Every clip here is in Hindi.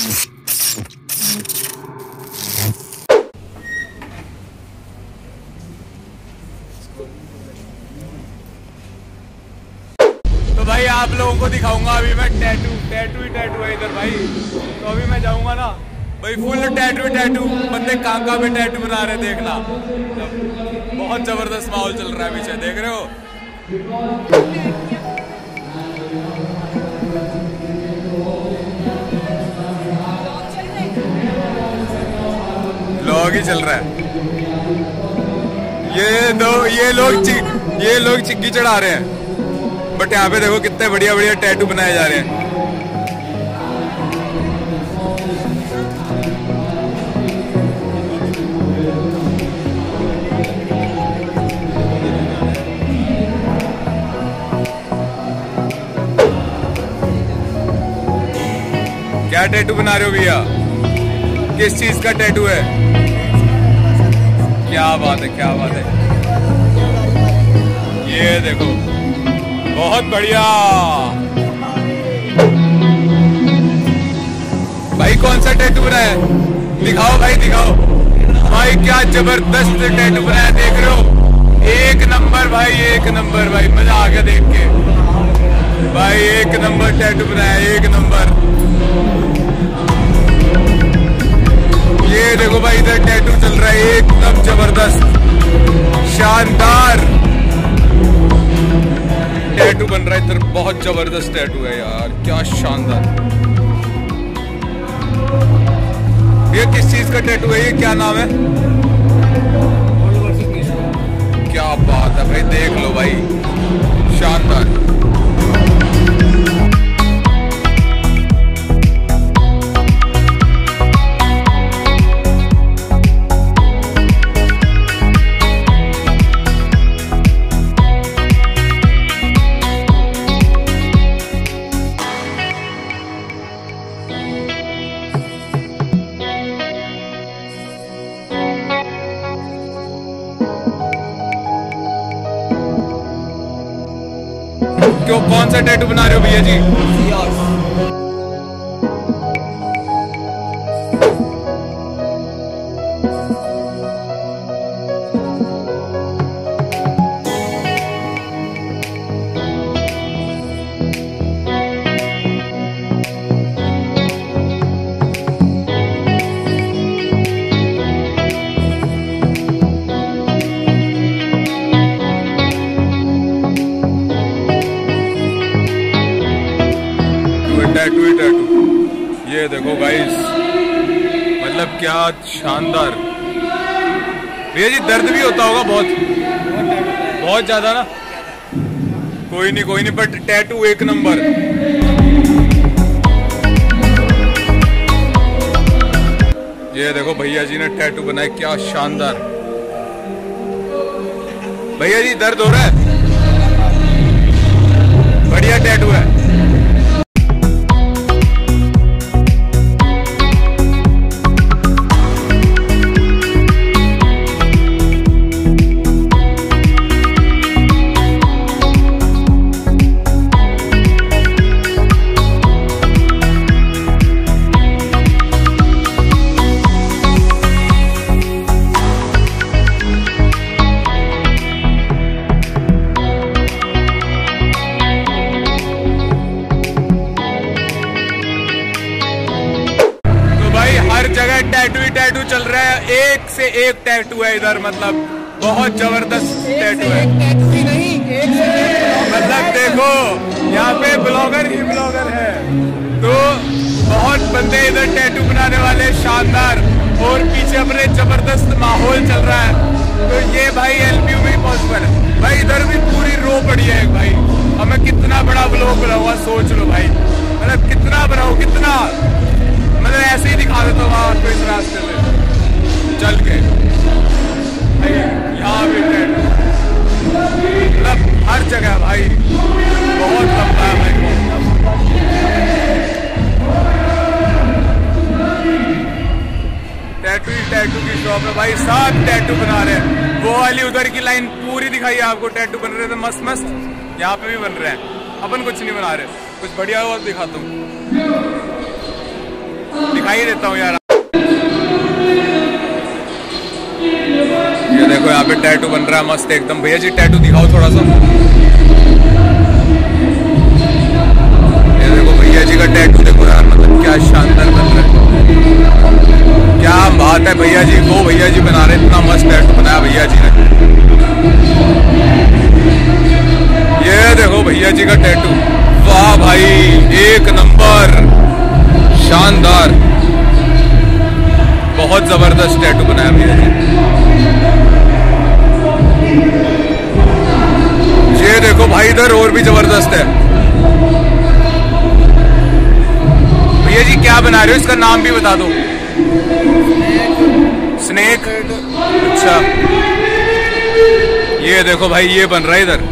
तो भाई आप लोगों को दिखाऊंगा अभी मैं टैटू है इधर भाई। तो अभी मैं जाऊंगा ना भाई, फुल टैटू बंदे कांका पे टैटू बना रहे, देखना बहुत जबरदस्त माहौल चल रहा है पीछे, देख रहे हो। व्लॉग ही चल रहा है। ये लोग चिक्की चढ़ा रहे हैं, बट यहाँ पे देखो कितने बढ़िया बढ़िया टैटू बनाए जा रहे हैं। क्या टैटू बना रहे हो भैया? किस चीज का टैटू है? क्या बात है, क्या बात है। ये देखो बहुत बढ़िया भाई। कौन सा टैटू बनाया? दिखाओ भाई, दिखाओ भाई, क्या जबरदस्त टैटू बनाया, देख रहे हो। एक नंबर भाई, एक नंबर भाई, मजा आ गया देख के भाई। एक नंबर टैटू बनाया, एक नंबर। ये देखो भाई, इधर टैटू चल रहा है एकदम जबरदस्त शानदार टैटू बन रहा है इधर। बहुत जबरदस्त टैटू है यार, क्या शानदार। ये किस चीज का टैटू है? ये क्या नाम है? क्या बात है भाई, देख लो भाई, शानदार। क्यों, कौन सा टैटू बना रहे हो भैया जी? टैटू ही टैटू। ये देखो गाइस, मतलब क्या शानदार। भैया जी दर्द भी होता होगा बहुत, बहुत ज्यादा ना? कोई नहीं, बट टैटू एक नंबर। ये देखो भैया जी ने टैटू बनाया, क्या शानदार। भैया जी दर्द हो रहा है? बढ़िया टैटू है। टैटू ही टैटू चल रहा है, एक से एक टैटू है इधर, मतलब बहुत जबरदस्त टैटू है। मतलब देखो यहाँ पे ब्लॉगर ही ब्लॉगर है, तो बहुत बंदे इधर टैटू बनाने वाले, शानदार। और पीछे अपने जबरदस्त माहौल चल रहा है। तो ये भाई एलपीयू में पॉसिबल है भाई। इधर भी पूरी रो पड़ी है भाई। अब मैं कितना बड़ा ब्लॉग बनाऊंगा, सोच लो भाई, मतलब कितना बनाऊं, कितना, मतलब ऐसे ही दिखा देता हूँ आपको इस रास्ते में चल के। यहाँ भी टैटू, मतलब हर जगह भाई, बहुत लंबा है भाई, टैटू ही टैटू की शॉप है भाई। सब टैटू बना रहे हैं। वो वाली उधर की लाइन पूरी दिखाई आपको, टैटू बन रहे थे मस्त मस्त। यहाँ पे भी बन रहे हैं। अपन कुछ नहीं बना रहे, कुछ बढ़िया और दिखाता हूँ। दिखा ही देता हूँ यार। ये देखो यहाँ पे टैटू बन रहा है मस्त एकदम। भैया जी टैटू दिखाओ थोड़ा सा। ये देखो भैया जी का टैटू देखो यार, मतलब क्या शानदार बन रहा है, क्या बात है। भैया जी वो भैया जी बना रहे, इतना मस्त टैटू बनाया भैया जी ने। ये देखो भैया जी का टैटू, वाह भाई एक नंबर, शानदार, बहुत जबरदस्त टैटू बनाया भैया जी। ये देखो भाई इधर और भी जबरदस्त है। भैया जी क्या बना रहे हो, इसका नाम भी बता दो। स्नेक, अच्छा ये देखो भाई ये बन रहा है इधर।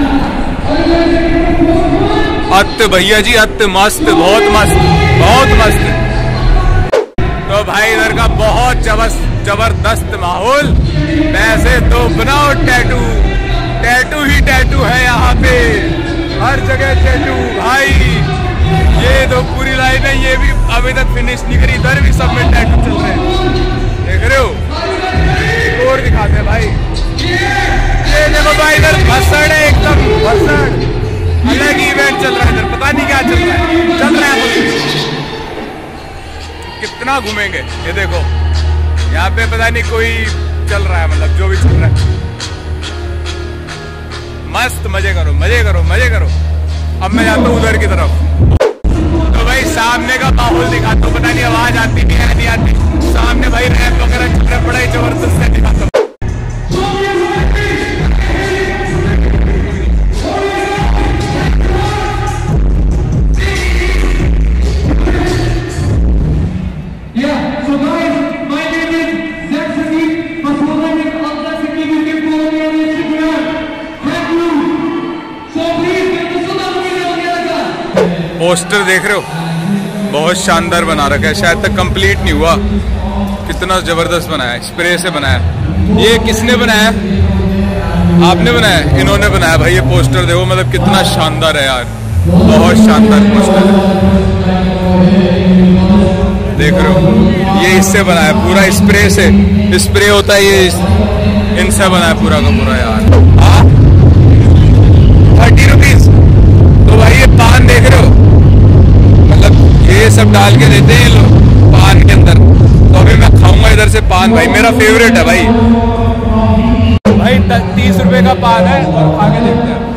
अत्त भैया जी अत्त मस्त, बहुत मस्त, बहुत मस्त। तो भाई इधर का बहुत जबरदस्त माहौल। वैसे तो बनाओ टैटू, टैटू ही टैटू है यहाँ पे, हर जगह टैटू भाई। ये तो पूरी लाइन है, ये भी अभी तक फिनिश नहीं करी, इधर भी सब में टैटू चल रहे हैं, देख रहे हो। और दिखाते हैं भाई, ये देखो भाई इधर भसड़ है, एकदम भसड़, अलग इवेंट चल रहा है इधर, पता नहीं क्या चल रहा है कितना घूमेंगे। ये देखो यहाँ पे पता नहीं कोई चल रहा है, मतलब जो भी चल रहा है मस्त, मजे करो मजे करो मजे करो। अब मैं जाता हूँ उधर की तरफ। तो भाई सामने का माहौल दिखाता हूँ, पता नहीं आवाज आती नहीं आती। सामने भाई रैप वगैरह चल रहा है, बड़ा ही जबरदस्त है, दिखाता हूँ। पोस्टर देख रहे हो, बहुत शानदार बना रखा है, शायद तक कंप्लीट नहीं हुआ। कितना जबरदस्त बनाया है, स्प्रे से बनाया। ये किसने बनाया? आपने बनाया? इन्होंने बनाया भाई। ये पोस्टर देखो, मतलब कितना शानदार है यार, बहुत शानदार पोस्टर है, देख रहे हो। ये इससे बनाया पूरा, स्प्रे से, स्प्रे होता है ये, इनसे बनाया पूरा का पूरा यार। 30 रुपीज। तो भाई ये पान देख रहे हो, ये सब डाल के देते हैं लोग पान के अंदर। तो अभी मैं खाऊंगा इधर से पान, भाई मेरा फेवरेट है भाई। भाई 30 रुपए का पान है और खा के देखते हैं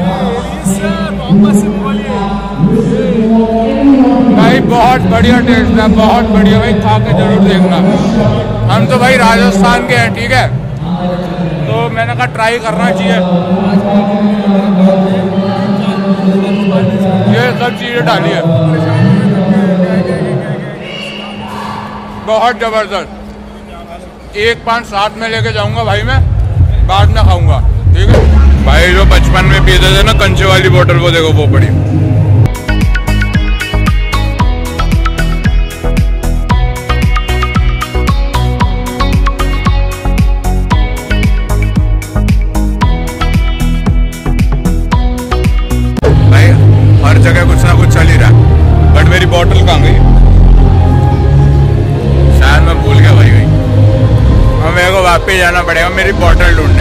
भाई, बहुत बढ़िया टेस्ट है, बहुत बढ़िया भाई, खा के जरूर देखना। हम तो भाई राजस्थान के हैं, ठीक है, तो मैंने कहा ट्राई करना चाहिए। ये सब चीजें डाली है, बहुत जबरदस्त। एक पान साथ में लेके जाऊंगा भाई, मैं बाद में खाऊंगा, ठीक है भाई। जो बचपन में पीते थे ना कंचे वाली बोतल, वो देखो वो पड़ी। भाई हर जगह कुछ ना कुछ चल ही रहा है, बट मेरी बोतल कहाँ गई? शायद मैं भूल गया भाई कहीं, और मेरे को वापस जाना पड़ेगा मेरी बोतल ढूंढने।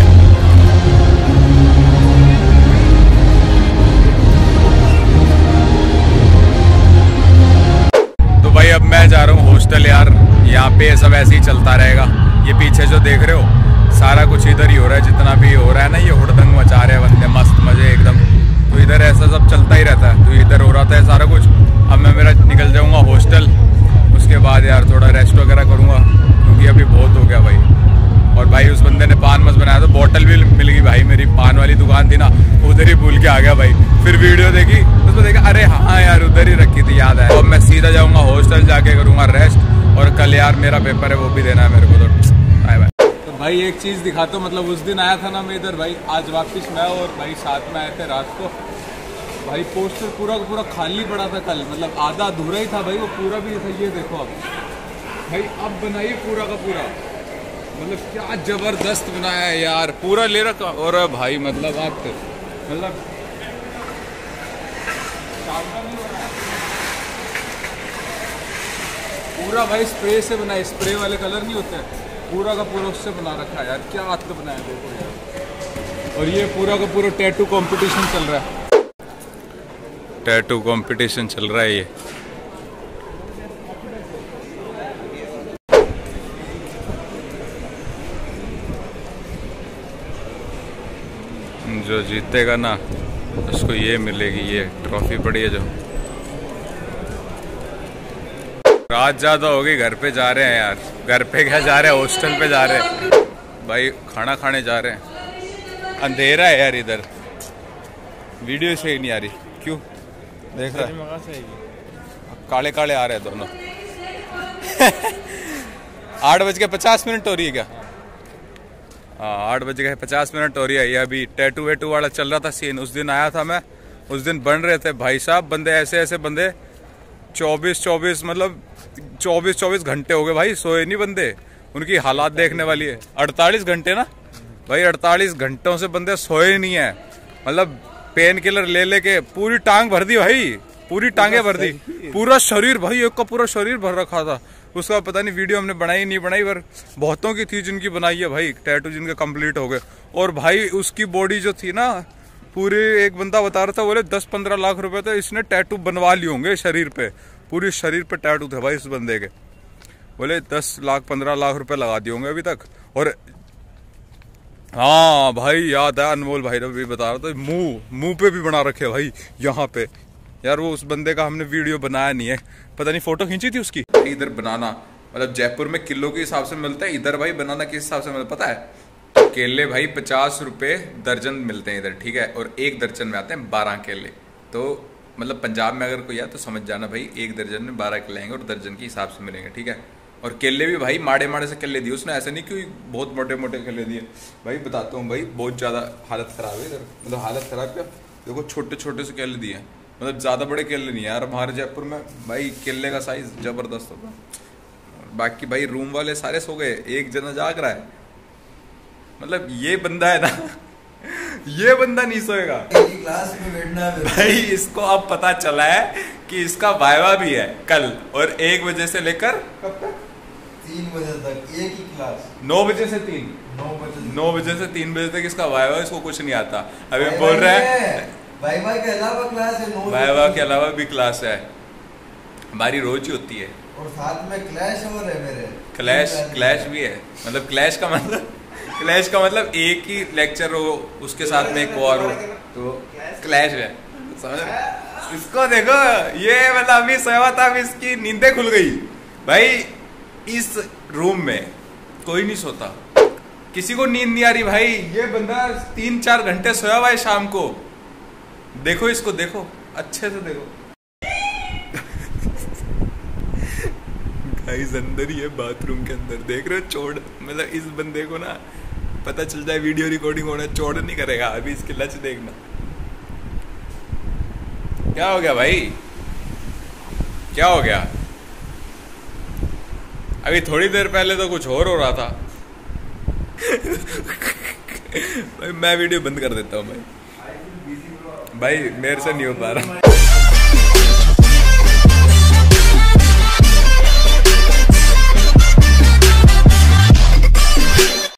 तो भाई अब मैं जा रहा हूँ हॉस्टल यार, यहाँ पे सब ऐसे ही चलता रहेगा। ये पीछे जो देख रहे हो सारा कुछ इधर ही हो रहा है, जितना भी हो रहा है ना, ये हुड़दंग मचा रहे हैं बंदे, मस्त मजे एकदम। तो इधर ऐसा सब चलता ही रहता है, तो इधर हो रहा था सारा कुछ। अब मैं मेरा निकल जाऊँगा हॉस्टल, उसके बाद यार थोड़ा रेस्ट वगैरह करूँगा, क्योंकि अभी बहुत हो गया भाई। और भाई उस बंदे ने पान मस्त बनाया, तो बोतल भी मिल गई भाई। मेरी पान वाली दुकान थी ना, उधर ही भूल के आ गया भाई। फिर वीडियो देखी, उसमें देखा अरे हाँ यार उधर ही रखी थी, याद है। तो अब मैं सीधा जाऊँगा हॉस्टल, जाके करूँगा रेस्ट। और कल यार मेरा पेपर है, वो भी देना है मेरे को, तो बाय बाय। तो भाई एक चीज़ दिखाता हूँ, मतलब उस दिन आया था ना मैं इधर भाई, आज वापस मैं और भाई साथ में आए थे रात को। भाई पोस्टर पूरा का पूरा खाली पड़ा था कल, मतलब आधा अधूरा ही था भाई, वो पूरा भी ये देखो अब भाई, अब बनाइए पूरा का पूरा, मतलब क्या जबरदस्त बनाया है यार, पूरा ले रखा। और भाई मतलब आप मतलब पूरा भाई स्प्रे से बना है, स्प्रे वाले कलर नहीं होते, पूरा का पूरा उससे बना रखा है यार। क्या हाथ में बनाया देखो यार। और ये पूरा का पूरा टैटू कंपटीशन चल रहा है, टैटू कंपटीशन चल रहा है ये। जो जीतेगा ना उसको ये मिलेगी, ये ट्रॉफी पड़ी है जो। रात ज्यादा होगी, घर पे जा रहे हैं यार। घर पे क्या जा रहे हैं, हॉस्टल पे जा रहे हैं भाई, खाना खाने जा रहे हैं। अंधेरा है यार इधर, वीडियो सही नहीं आ रही। क्यों देख रहा है, काले काले आ रहे हैं दोनों। 8:50 हो रही है क्या? हाँ 8:50 हो रही है। ये अभी टैटू वेटू वाला चल रहा था सीन। उस दिन आया था मैं, उस दिन बन रहे थे भाई साहब बंदे, ऐसे ऐसे बंदे 24 मतलब 24 घंटे हो गए भाई, सोए नहीं बंदे। उनकी हालात देखने वाली है। 48 घंटे ना भाई, 48 घंटों से बंदे सोए नहीं है। मतलब पेन किलर ले लेके पूरी टांग भर दी भाई, पूरी टांगे भर दी, पूरा शरीर भाई, एक का पूरा शरीर भर रखा था। उसका पता नहीं वीडियो हमने बनाई नहीं बनाई, पर बहुतों की थी जिनकी बनाई है भाई, टैटू जिनके कंप्लीट हो गए। और भाई उसकी बॉडी जो थी ना पूरी, एक बंदा बता रहा था, बोले 10-15 लाख रुपए तो इसने टैटू बनवा लिए होंगे शरीर पे, पूरी शरीर पे टैटू थे भाई इस बंदे के। बोले 10-15 लाख रुपए लगा दिए होंगे अभी तक। और हाँ भाई याद है, अनमोल भाई ने भी बता रहा था, मुंह पे भी बना रखे भाई यहाँ पे। यार वो उस बंदे का हमने वीडियो बनाया नहीं है, पता नहीं फोटो खींची थी उसकी। इधर बनाना मतलब जयपुर में किलो के हिसाब से मिलता है, इधर भाई बनाना किस हिसाब से मिलता पता है? केले भाई 50 रुपए दर्जन मिलते हैं इधर, ठीक है। और एक दर्जन में आते हैं 12 केले। तो मतलब पंजाब में अगर कोई है तो समझ जाना भाई, एक दर्जन में 12 केले आएंगे और दर्जन के हिसाब से मिलेंगे, ठीक है। और केले भी भाई माड़े माड़े से केले दिए उसने, ऐसे नहीं कि बहुत मोटे मोटे केले दिए भाई। बताता हूँ भाई, बहुत ज़्यादा हालत ख़राब है इधर, मतलब हालत ख़राब क्या, देखो छोटे छोटे से केले दिए, मतलब ज़्यादा बड़े केले नहीं यार। हमारे जयपुर में भाई केले का साइज ज़बरदस्त होता। बाकी भाई रूम वाले सारे सो गए, एक जना जाग रहा है। मतलब ये बंदा है ना, ये बंदा नहीं सोएगा। क्लास में बैठना है भाई। इसको अब पता चला है कि इसका वाइवा भी है कल, और 1 बजे से लेकर कब तक? 3 बजे तक एक ही क्लास। 9 बजे से 3 9 बजे से 3 बजे तक इसका वाइवा। इसको कुछ नहीं आता, अभी बोल रहा है वाइवा के अलावा क्लास है, वाइवा के अलावा भी क्लास है। हमारी रोज ही होती है, और साथ में क्लैश हो रहे मेरे। क्लैश भी है। मतलब क्लैश का मतलब एक ही लेक्चर हो, उसके साथ में एक और हो, तो क्लैश है। समझ इसको देखो, ये मतलब अभी सोया था, अभी इसकी नींदें खुल गई भाई। इस रूम में कोई नहीं सोता, किसी को नींद नहीं आ रही भाई। ये बंदा 3-4 घंटे सोया हुआ है शाम को। देखो इसको, देखो अच्छे से देखो गाइस, अंदर ही है बाथरूम के अंदर, देख रहे हो चोड़। मतलब इस बंदे को ना पता चल जाए वीडियो रिकॉर्डिंग होना, चोड़ नहीं करेगा। अभी इसकी लच देखना क्या हो गया भाई, क्या हो गया। अभी थोड़ी देर पहले तो कुछ और हो रहा था। भाई मैं वीडियो बंद कर देता हूँ भाई, मेरे से नहीं हो पा रहा।